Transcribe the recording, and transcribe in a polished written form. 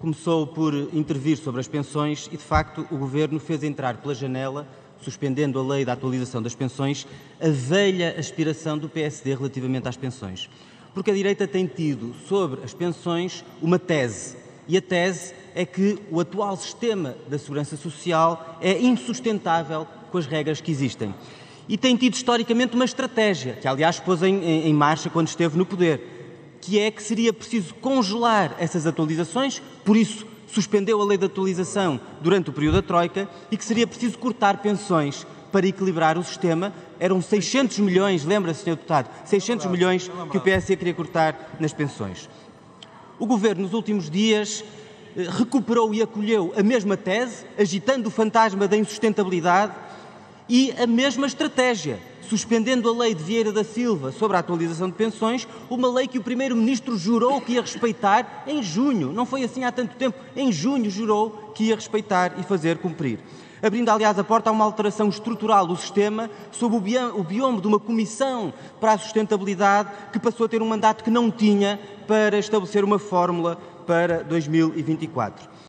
começou por intervir sobre as pensões e, de facto, o Governo fez entrar pela janela, suspendendo a lei da atualização das pensões, a velha aspiração do PSD relativamente às pensões. Porque a direita tem tido sobre as pensões uma tese, e a tese é que o atual sistema da segurança social é insustentável com as regras que existem. E tem tido historicamente uma estratégia, que aliás pôs em marcha quando esteve no poder, que é que seria preciso congelar essas atualizações, por isso suspendeu a lei de atualização durante o período da Troika, e que seria preciso cortar pensões para equilibrar o sistema. Eram 600 milhões, lembra-se, Sr. Deputado, 600 milhões que o PSD queria cortar nas pensões. O Governo, nos últimos dias, recuperou e acolheu a mesma tese, agitando o fantasma da insustentabilidade e a mesma estratégia, suspendendo a lei de Vieira da Silva sobre a atualização de pensões, uma lei que o Primeiro-Ministro jurou que ia respeitar em junho, não foi assim há tanto tempo, em junho jurou que ia respeitar e fazer cumprir. Abrindo, aliás, a porta a uma alteração estrutural do sistema sob o biombo de uma comissão para a sustentabilidade que passou a ter um mandato que não tinha para estabelecer uma fórmula para 2024.